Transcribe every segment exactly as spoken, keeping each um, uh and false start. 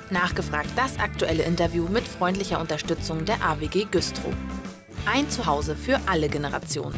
Nachgefragt, das aktuelle Interview mit freundlicher Unterstützung der A W G Güstrow. Ein Zuhause für alle Generationen.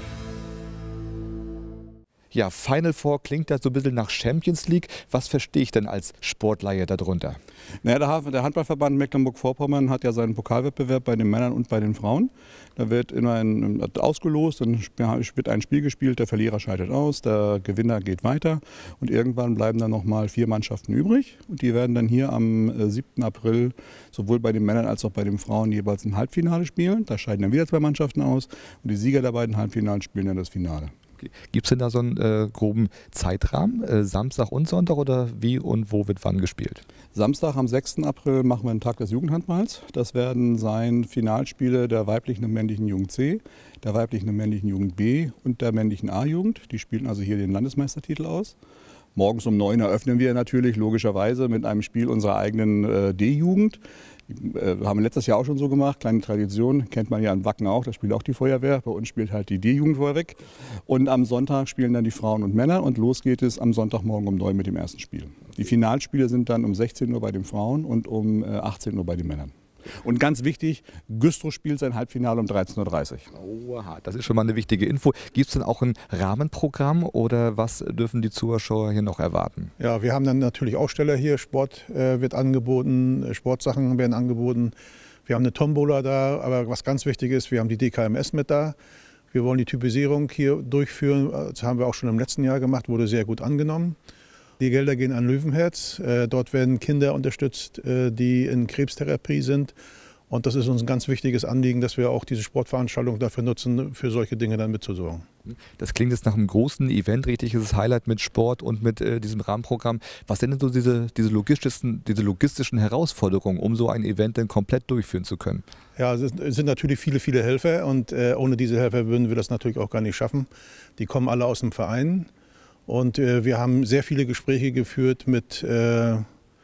Ja, Final Four klingt da so ein bisschen nach Champions League. Was verstehe ich denn als Sportleihe darunter? Naja, der Handballverband Mecklenburg-Vorpommern hat ja seinen Pokalwettbewerb bei den Männern und bei den Frauen. Da wird immer ein, ausgelost, dann wird ein Spiel gespielt, der Verlierer scheidet aus, der Gewinner geht weiter und irgendwann bleiben dann nochmal vier Mannschaften übrig. Und die werden dann hier am siebten April sowohl bei den Männern als auch bei den Frauen jeweils ein Halbfinale spielen. Da scheiden dann wieder zwei Mannschaften aus und die Sieger der beiden Halbfinalen spielen dann das Finale. Gibt es denn da so einen äh, groben Zeitrahmen, äh, Samstag und Sonntag, oder wie und wo wird wann gespielt? Samstag am sechsten April machen wir den Tag des Jugendhandballs. Das werden sein Finalspiele der weiblichen und männlichen Jugend C, der weiblichen und männlichen Jugend B und der männlichen A-Jugend. Die spielen also hier den Landesmeistertitel aus. Morgens um neun eröffnen wir natürlich logischerweise mit einem Spiel unserer eigenen äh, D-Jugend. Wir haben letztes Jahr auch schon so gemacht, kleine Tradition, kennt man ja in Wacken auch, da spielt auch die Feuerwehr, bei uns spielt halt die D-Jugend vorweg. Und am Sonntag spielen dann die Frauen und Männer und los geht es am Sonntagmorgen um neun mit dem ersten Spiel. Die Finalspiele sind dann um sechzehn Uhr bei den Frauen und um achtzehn Uhr bei den Männern. Und ganz wichtig, Güstrow spielt sein Halbfinale um dreizehn Uhr dreißig. Oha, das ist schon mal eine wichtige Info. Gibt es denn auch ein Rahmenprogramm oder was dürfen die Zuschauer hier noch erwarten? Ja, wir haben dann natürlich Aussteller hier, Sport äh, wird angeboten, Sportsachen werden angeboten. Wir haben eine Tombola da, aber was ganz wichtig ist, wir haben die D K M S mit da. Wir wollen die Typisierung hier durchführen, das haben wir auch schon im letzten Jahr gemacht, wurde sehr gut angenommen. Die Gelder gehen an Löwenherz. Dort werden Kinder unterstützt, die in Krebstherapie sind. Und das ist uns ein ganz wichtiges Anliegen, dass wir auch diese Sportveranstaltung dafür nutzen, für solche Dinge dann mitzusorgen. Das klingt jetzt nach einem großen Event, richtiges Highlight mit Sport und mit äh, diesem Rahmenprogramm. Was sind denn so diese, diese, logistischen, diese logistischen Herausforderungen, um so ein Event denn komplett durchführen zu können? Ja, es sind natürlich viele, viele Helfer und äh, ohne diese Helfer würden wir das natürlich auch gar nicht schaffen. Die kommen alle aus dem Verein. Und äh, wir haben sehr viele Gespräche geführt mit, äh,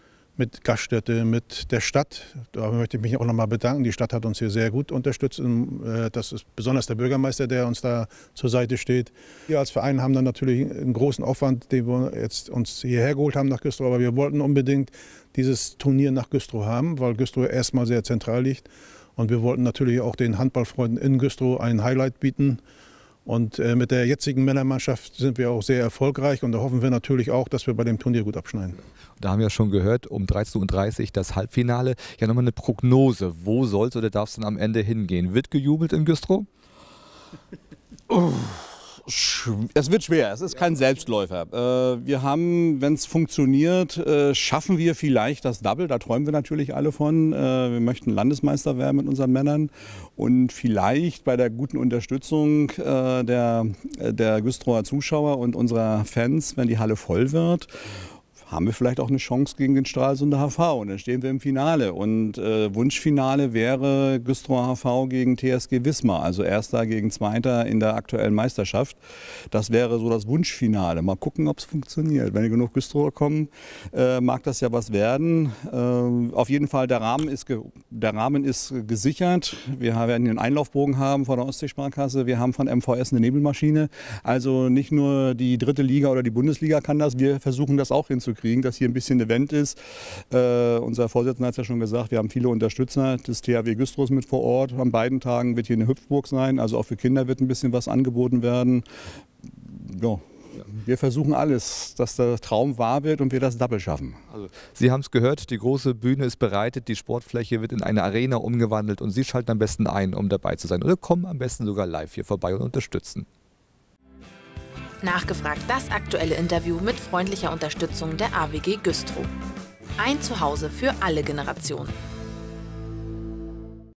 mit Gaststätte, mit der Stadt. Da möchte ich mich auch nochmal bedanken. Die Stadt hat uns hier sehr gut unterstützt. Und, äh, das ist besonders der Bürgermeister, der uns da zur Seite steht. Wir als Verein haben dann natürlich einen großen Aufwand, den wir jetzt uns hierher geholt haben nach Güstrow. Aber wir wollten unbedingt dieses Turnier nach Güstrow haben, weil Güstrow erstmal sehr zentral liegt. Und wir wollten natürlich auch den Handballfreunden in Güstrow ein Highlight bieten. Und äh, mit der jetzigen Männermannschaft sind wir auch sehr erfolgreich und da hoffen wir natürlich auch, dass wir bei dem Turnier gut abschneiden. Da haben wir ja schon gehört, um dreizehn Uhr dreißig das Halbfinale. Ja, nochmal eine Prognose. Wo soll es oder darf es denn am Ende hingehen? Wird gejubelt in Güstrow? Oh. Es wird schwer, es ist kein Selbstläufer. Wir haben, wenn es funktioniert, schaffen wir vielleicht das Double, da träumen wir natürlich alle von. Wir möchten Landesmeister werden mit unseren Männern und vielleicht bei der guten Unterstützung der, der Güstrower Zuschauer und unserer Fans, wenn die Halle voll wird, haben wir vielleicht auch eine Chance gegen den Stralsunder H V. Und dann stehen wir im Finale. Und äh, Wunschfinale wäre Güstrower H V gegen T S G Wismar, also Erster gegen Zweiter in der aktuellen Meisterschaft. Das wäre so das Wunschfinale. Mal gucken, ob es funktioniert. Wenn genug Güstrower kommen, äh, mag das ja was werden. Äh, auf jeden Fall, der Rahmen ist, der Rahmen ist gesichert. Wir werden einen Einlaufbogen haben von der Ostseesparkasse. Wir haben von M V S eine Nebelmaschine. Also nicht nur die dritte Liga oder die Bundesliga kann das. Wir versuchen das auch hinzukriegen, dass hier ein bisschen Event ist. Äh, unser Vorsitzender hat es ja schon gesagt, wir haben viele Unterstützer des T H W Güstrows mit vor Ort. An beiden Tagen wird hier eine Hüpfburg sein, also auch für Kinder wird ein bisschen was angeboten werden. Ja. Wir versuchen alles, dass der Traum wahr wird und wir das Double schaffen. Also, Sie haben es gehört, die große Bühne ist bereitet, die Sportfläche wird in eine Arena umgewandelt und Sie schalten am besten ein, um dabei zu sein. Oder kommen am besten sogar live hier vorbei und unterstützen. Nachgefragt, das aktuelle Interview mit freundlicher Unterstützung der A W G Güstrow. Ein Zuhause für alle Generationen.